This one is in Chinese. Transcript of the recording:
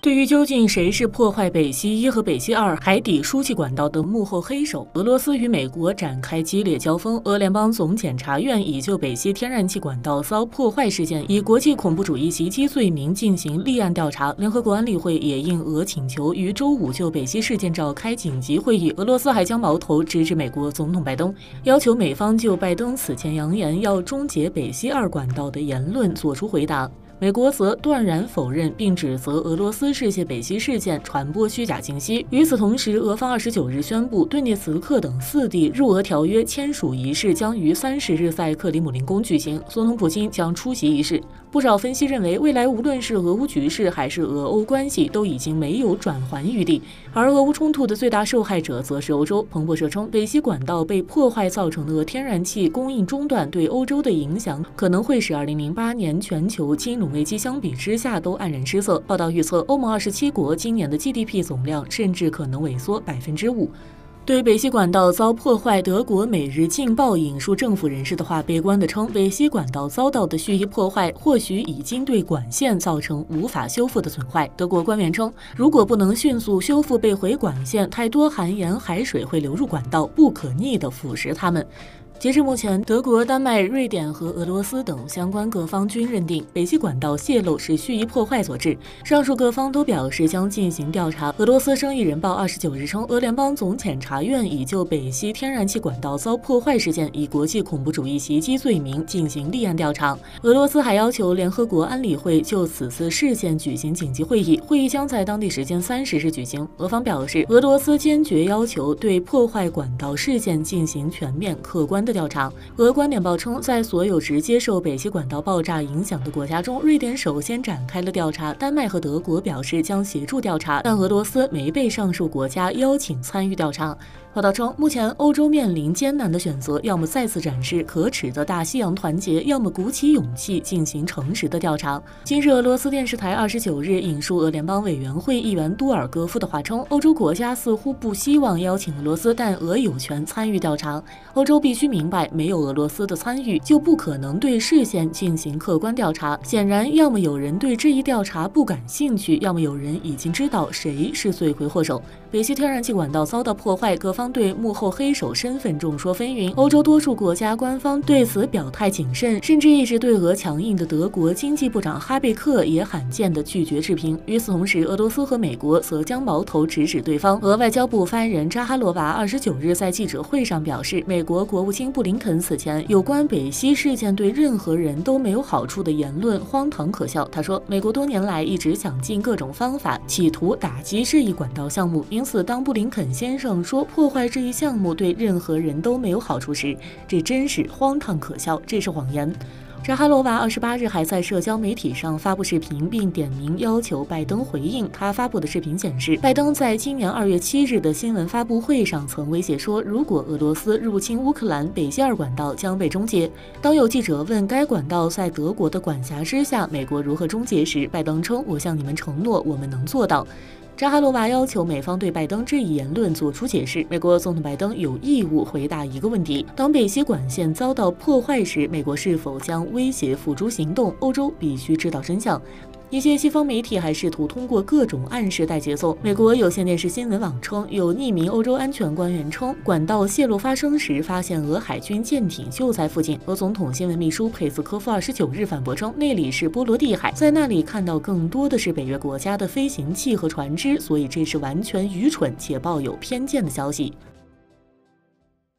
对于究竟谁是破坏北溪1和北溪2海底输气管道的幕后黑手，俄罗斯与美国展开激烈交锋。俄联邦总检察院已就北溪天然气管道遭破坏事件，以国际恐怖主义袭击罪名进行立案调查。联合国安理会也应俄请求，于周五就北溪事件召开紧急会议。俄罗斯还将矛头直指美国总统拜登，要求美方就拜登此前扬言要终结北溪2管道的言论作出回答。美国则断然否认，并指责俄罗斯涉嫌北溪事件传播虚假信息。与此同时，俄方29日宣布，顿涅茨克等4地入俄条约签署仪式将于30日在克里姆林宫举行，总统普京将出席仪式。不少分析认为，未来无论是俄乌局势还是俄欧关系，都已经没有转圜余地。而俄乌冲突的最大受害者则是欧洲。彭博社称，北溪管道被破坏造成的天然气供应中断对欧洲的影响，可能会使2008年全球金融危机相比之下都黯然失色。报道预测，欧盟27国今年的 GDP 总量甚至可能萎缩5%。对北溪管道遭破坏，德国《每日镜报》引述政府人士的话，悲观地称，北溪管道遭到的蓄意破坏，或许已经对管线造成无法修复的损坏。德国官员称，如果不能迅速修复被毁管线，太多含盐海水会流入管道，不可逆地腐蚀它们。截至目前，德国、丹麦、瑞典和俄罗斯等相关各方均认定北溪管道泄漏是蓄意破坏所致。上述各方都表示将进行调查。俄罗斯《生意人报》29日称，俄联邦总检察院已就北溪天然气管道遭破坏事件以国际恐怖主义袭击罪名进行立案调查。俄罗斯还要求联合国安理会就此次事件举行紧急会议，会议将在当地时间30日举行。俄方表示，俄罗斯坚决要求对破坏管道事件进行全面客观的调查。俄观点报称，在所有直接受北溪管道爆炸影响的国家中，瑞典首先展开了调查，丹麦和德国表示将协助调查，但俄罗斯没被上述国家邀请参与调查。报道称，目前欧洲面临艰难的选择，要么再次展示可耻的大西洋团结，要么鼓起勇气进行诚实的调查。今日俄罗斯电视台29日引述俄联邦委员会议员多尔戈夫的话称，欧洲国家似乎不希望邀请俄罗斯，但俄有权参与调查。欧洲必须明白，没有俄罗斯的参与，就不可能对事件进行客观调查。显然，要么有人对这一调查不感兴趣，要么有人已经知道谁是罪魁祸首。北溪天然气管道遭到破坏，各方对幕后黑手身份众说纷纭。欧洲多数国家官方对此表态谨慎，甚至一直对俄强硬的德国经济部长哈贝克也罕见地拒绝置评。与此同时，俄罗斯和美国则将矛头直指对方。俄外交部发言人扎哈罗娃29日在记者会上表示，美国国务卿布林肯此前有关北溪事件对任何人都没有好处的言论荒唐可笑。他说，美国多年来一直想尽各种方法，企图打击这一管道项目，因此当布林肯先生说破坏这一项目对任何人都没有好处时，这真是荒唐可笑，这是谎言。扎哈罗娃28日还在社交媒体上发布视频，并点名要求拜登回应。他发布的视频显示，拜登在今年2月7日的新闻发布会上曾威胁说，如果俄罗斯入侵乌克兰，北溪2管道将被终结。当有记者问该管道在德国的管辖之下，美国如何终结时，拜登称，我向你们承诺，我们能做到。扎哈罗娃要求美方对拜登这一言论做出解释。美国总统拜登有义务回答一个问题：当北溪管线遭到破坏时，美国是否将威胁付诸行动？欧洲必须知道真相。一些西方媒体还试图通过各种暗示带节奏。美国有线电视新闻网称，有匿名欧洲安全官员称，管道泄漏发生时发现俄海军舰艇就在附近。俄总统新闻秘书佩斯科夫29日反驳称，那里是波罗的海，在那里看到更多的是北约国家的飞行器和船只，所以这是完全愚蠢且抱有偏见的消息。